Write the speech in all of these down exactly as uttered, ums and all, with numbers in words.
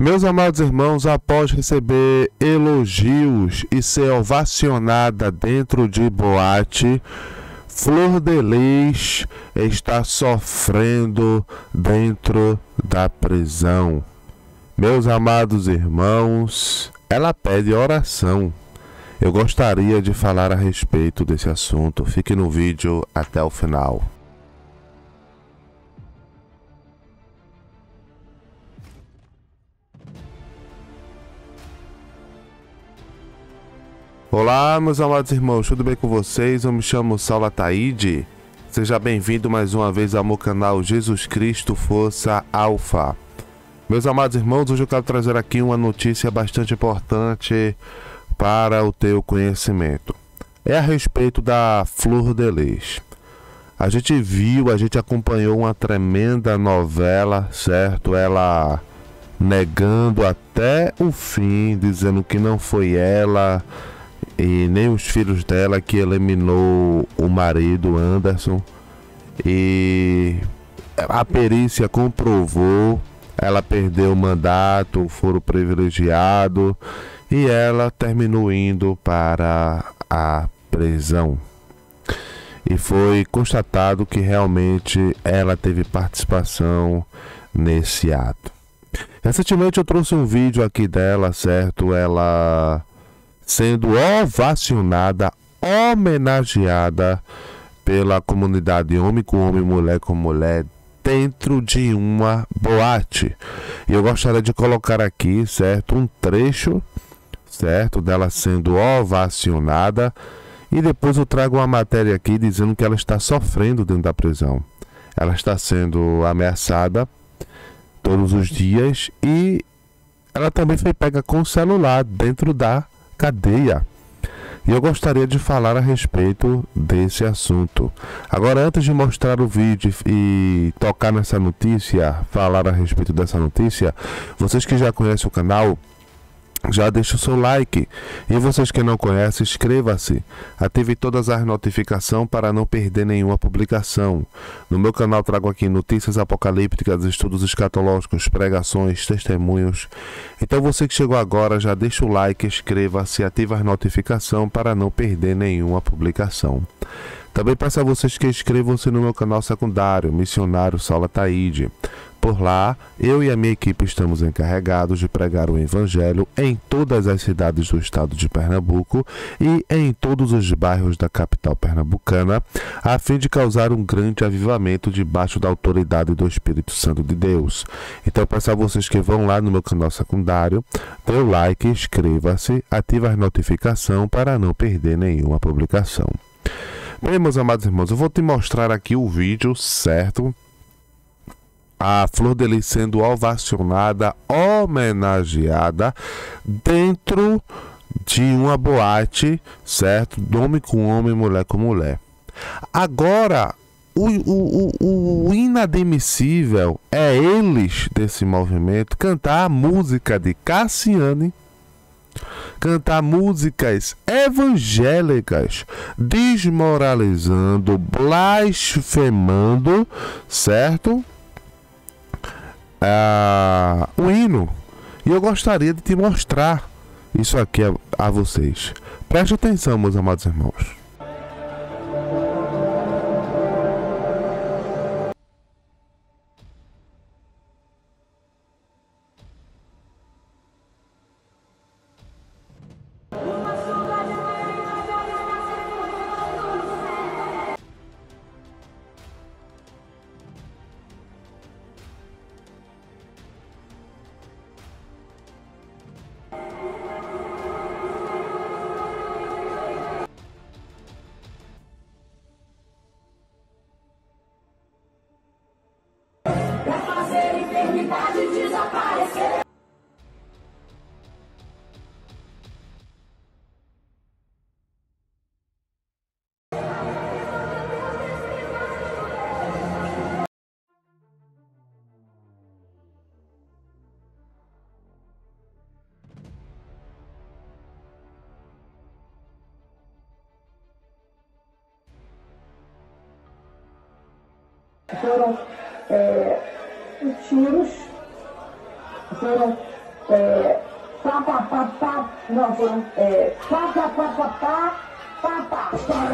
Meus amados irmãos, após receber elogios e ser ovacionada dentro de boate, Flor de Lis está sofrendo dentro da prisão. Meus amados irmãos, ela pede oração. Eu gostaria de falar a respeito desse assunto. Fique no vídeo até o final. Olá, meus amados irmãos, tudo bem com vocês? Eu me chamo Saulo Ataíde. Seja bem-vindo mais uma vez ao meu canal Jesus Cristo Força Alfa. Meus amados irmãos, hoje eu quero trazer aqui uma notícia bastante importante para o teu conhecimento. É a respeito da Flor de Lis. A gente viu, a gente acompanhou uma tremenda novela, certo? Ela negando até o fim, dizendo que não foi ela e nem os filhos dela que eliminou o marido Anderson, e a perícia comprovou, ela perdeu o mandato, foro privilegiado, e ela terminou indo para a prisão. E foi constatado que realmente ela teve participação nesse ato. Recentemente eu trouxe um vídeo aqui dela, certo? Ela sendo ovacionada, homenageada pela comunidade homem com homem, mulher com mulher, dentro de uma boate. E eu gostaria de colocar aqui, certo, um trecho, certo, dela sendo ovacionada, e depois eu trago uma matéria aqui dizendo que ela está sofrendo dentro da prisão. Ela está sendo ameaçada todos os dias e ela também foi pega com o celular dentro da cadeia. E eu gostaria de falar a respeito desse assunto. Agora, antes de mostrar o vídeo e tocar nessa notícia, falar a respeito dessa notícia, vocês que já conhecem o canal, já deixa o seu like. E vocês que não conhecem, inscreva-se. Ative todas as notificações para não perder nenhuma publicação. No meu canal trago aqui notícias apocalípticas, estudos escatológicos, pregações, testemunhos. Então você que chegou agora, já deixa o like, inscreva-se, ative as notificações para não perder nenhuma publicação. Também peço a vocês que inscrevam-se no meu canal secundário, Missionário Saulo Ataíde. Por lá, eu e a minha equipe estamos encarregados de pregar o Evangelho em todas as cidades do estado de Pernambuco e em todos os bairros da capital pernambucana, a fim de causar um grande avivamento debaixo da autoridade do Espírito Santo de Deus. Então, peço a vocês que vão lá no meu canal secundário, dê o like, inscreva-se, ative as notificações para não perder nenhuma publicação. Bem, meus amados irmãos, eu vou te mostrar aqui o vídeo, certo? A Flor de Lis sendo ovacionada, homenageada dentro de uma boate, certo? Homem com homem, mulher com mulher. Agora, o, o, o, o inadmissível é eles desse movimento cantar a música de Cassiane, cantar músicas evangélicas, desmoralizando, blasfemando, certo? Uh, o hino. E eu gostaria de te mostrar isso aqui a, a vocês. Preste atenção, meus amados irmãos. Desaparecer. Foram é, tiros, foram É, pá, pá, pá, pá, não, foi um, é, pá, pá, pá, pá, pá, pá, pá,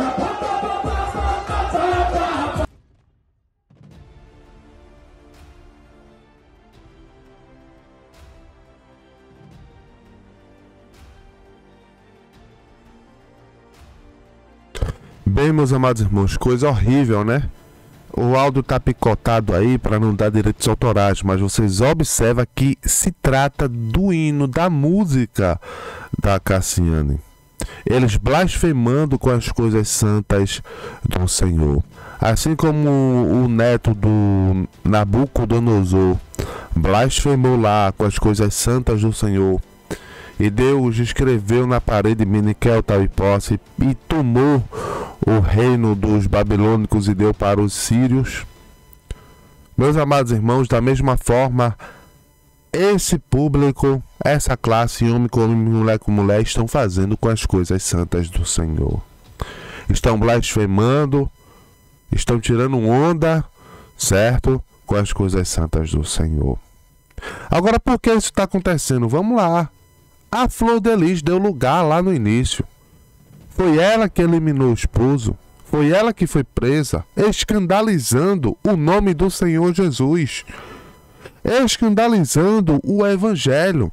Bem, meus amados irmãos, coisa horrível, né? O áudio tá picotado aí para não dar direitos autorais, mas vocês observam que se trata do hino da música da Cassiane. Eles blasfemando com as coisas santas do Senhor. Assim como o neto do Nabucodonosor blasfemou lá com as coisas santas do Senhor. E Deus escreveu na parede Miniquel, tal e posse, e tomou o reino dos babilônicos e deu para os sírios. Meus amados irmãos, da mesma forma, esse público, essa classe, homem com homem, mulher com mulher, estão fazendo com as coisas santas do Senhor. Estão blasfemando, estão tirando onda, certo? Com as coisas santas do Senhor. Agora, por que isso está acontecendo? Vamos lá. A Flor de Lis deu lugar lá no início. Foi ela que eliminou o esposo. Foi ela que foi presa, escandalizando o nome do Senhor Jesus. Escandalizando o Evangelho.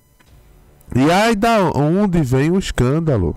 E aí da onde vem o escândalo?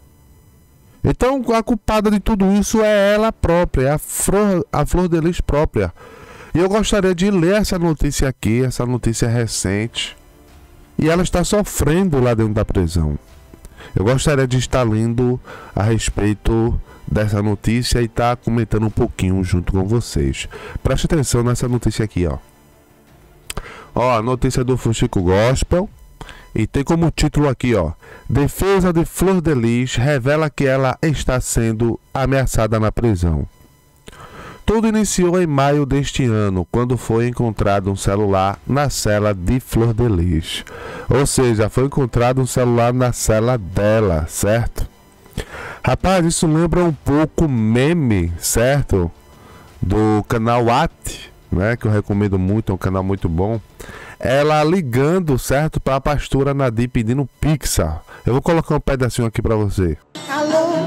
Então a culpada de tudo isso é ela própria, é a Flor, a Flor de Lis própria. E eu gostaria de ler essa notícia aqui, essa notícia recente. E ela está sofrendo lá dentro da prisão. Eu gostaria de estar lendo a respeito dessa notícia e estar comentando um pouquinho junto com vocês. Preste atenção nessa notícia aqui, ó. Ó, a notícia do Fuxico Gospel. E tem como título aqui, ó: Defesa de Flor de Lis revela que ela está sendo ameaçada na prisão. Tudo iniciou em maio deste ano, quando foi encontrado um celular na cela de Flor de Lis. Ou seja, foi encontrado um celular na cela dela, certo? Rapaz, isso lembra um pouco meme, certo? Do canal A T, né? Que eu recomendo muito, é um canal muito bom. Ela ligando, certo? Para a pastora Nadir pedindo pizza. Eu vou colocar um pedacinho aqui para você. Alô,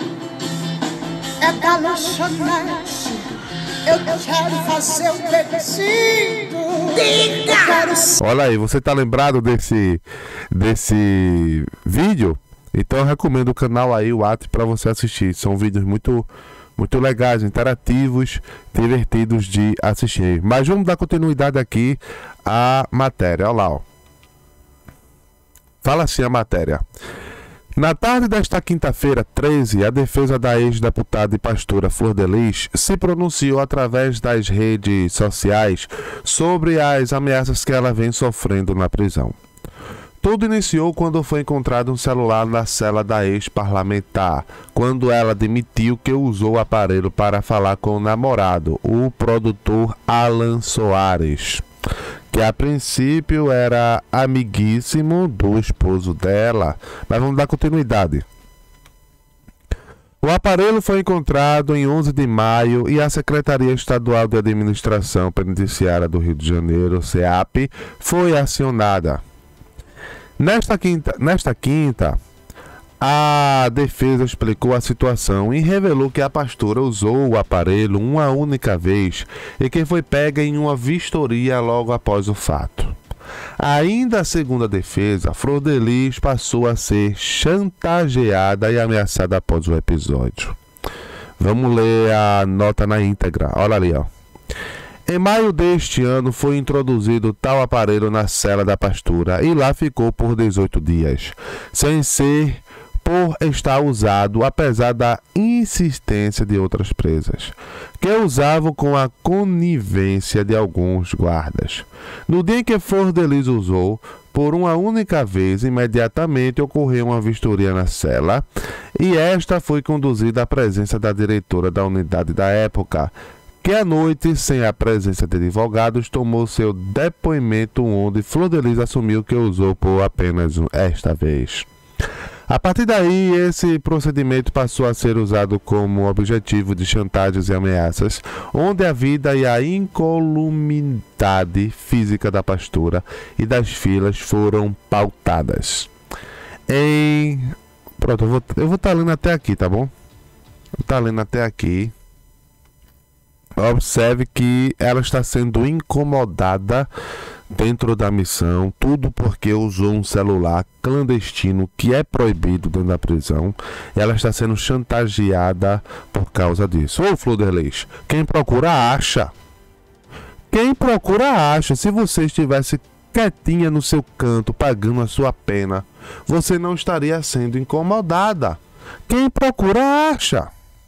é da lanchonete. Eu quero fazer um pedido. Diga! Quero... Olha aí, você tá lembrado desse, desse vídeo? Então eu recomendo o canal aí, o A T, para você assistir. São vídeos muito, muito legais, interativos, divertidos de assistir. Mas vamos dar continuidade aqui à matéria. Olha lá, ó. Fala assim a matéria. Na tarde desta quinta-feira, treze, a defesa da ex-deputada e pastora Flor de Lis se pronunciou através das redes sociais sobre as ameaças que ela vem sofrendo na prisão. Tudo iniciou quando foi encontrado um celular na cela da ex-parlamentar, quando ela admitiu que usou o aparelho para falar com o namorado, o produtor Alan Soares, que a princípio era amiguíssimo do esposo dela. Mas vamos dar continuidade. O aparelho foi encontrado em onze de maio e a Secretaria Estadual de Administração Penitenciária do Rio de Janeiro, SEAP, foi acionada. Nesta quinta, nesta quinta, a defesa explicou a situação e revelou que a pastora usou o aparelho uma única vez e que foi pega em uma vistoria logo após o fato. Ainda segundo a defesa, Flor de Lis passou a ser chantageada e ameaçada após o episódio. Vamos ler a nota na íntegra. Olha ali, ó. Em maio deste ano foi introduzido tal aparelho na cela da pastora e lá ficou por dezoito dias, sem ser por estar usado, apesar da insistência de outras presas, que usavam com a conivência de alguns guardas. No dia em que Flor de Lis usou, por uma única vez, imediatamente ocorreu uma vistoria na cela e esta foi conduzida à presença da diretora da unidade da época, que à noite, sem a presença de advogados, tomou seu depoimento onde Flor de Lis assumiu que usou por apenas esta vez. A partir daí, esse procedimento passou a ser usado como objetivo de chantagens e ameaças, onde a vida e a incolumidade física da pastora e das filhas foram pautadas. Em... Pronto, eu vou eu vou estar lendo até aqui, tá bom? Vou estar lendo até aqui. Observe que ela está sendo incomodada dentro da missão, tudo porque usou um celular clandestino que é proibido dentro da prisão. Ela está sendo chantageada por causa disso. Ô, Flor de Lis, quem procura acha. Quem procura acha. Se você estivesse quietinha no seu canto, pagando a sua pena, você não estaria sendo incomodada. Quem procura acha.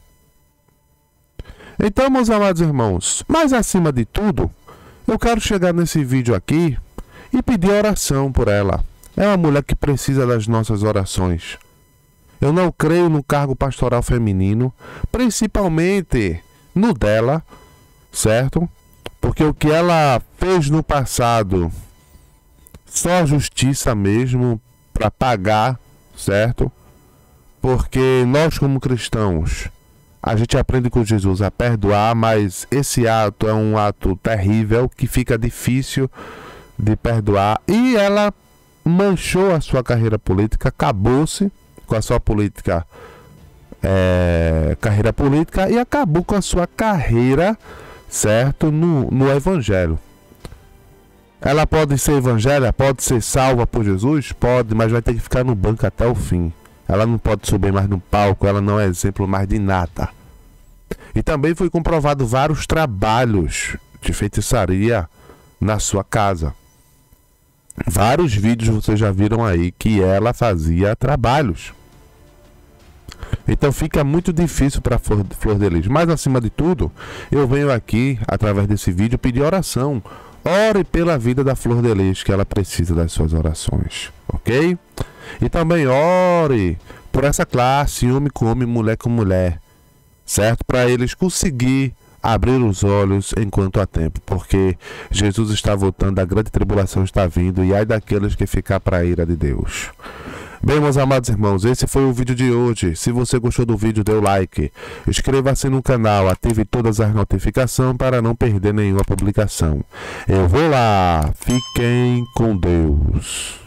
Então, meus amados irmãos, mas acima de tudo, eu quero chegar nesse vídeo aqui e pedir oração por ela. É uma mulher que precisa das nossas orações. Eu não creio no cargo pastoral feminino, principalmente no dela, certo? Porque o que ela fez no passado, só justiça mesmo para pagar, certo? Porque nós como cristãos, a gente aprende com Jesus a perdoar, mas esse ato é um ato terrível que fica difícil de perdoar. E ela manchou a sua carreira política, acabou-se com a sua política, é, carreira política e acabou com a sua carreira, certo, no, no Evangelho. Ela pode ser evangélica, pode ser salva por Jesus? Pode, mas vai ter que ficar no banco até o fim. Ela não pode subir mais no palco, ela não é exemplo mais de nada. E também foi comprovado vários trabalhos de feitiçaria na sua casa. Vários vídeos vocês já viram aí que ela fazia trabalhos. Então fica muito difícil para Flor de Lis. Mas acima de tudo, eu venho aqui, através desse vídeo, pedir oração. Ore pela vida da Flor de Lis, que ela precisa das suas orações, ok? E também ore por essa classe, homem com homem, mulher com mulher, certo? Para eles conseguir abrir os olhos enquanto há tempo, porque Jesus está voltando, a grande tribulação está vindo, e ai daqueles que ficar para a ira de Deus. Bem, meus amados irmãos, esse foi o vídeo de hoje. Se você gostou do vídeo, dê o like. Inscreva-se no canal, ative todas as notificações para não perder nenhuma publicação. Eu vou lá. Fiquem com Deus.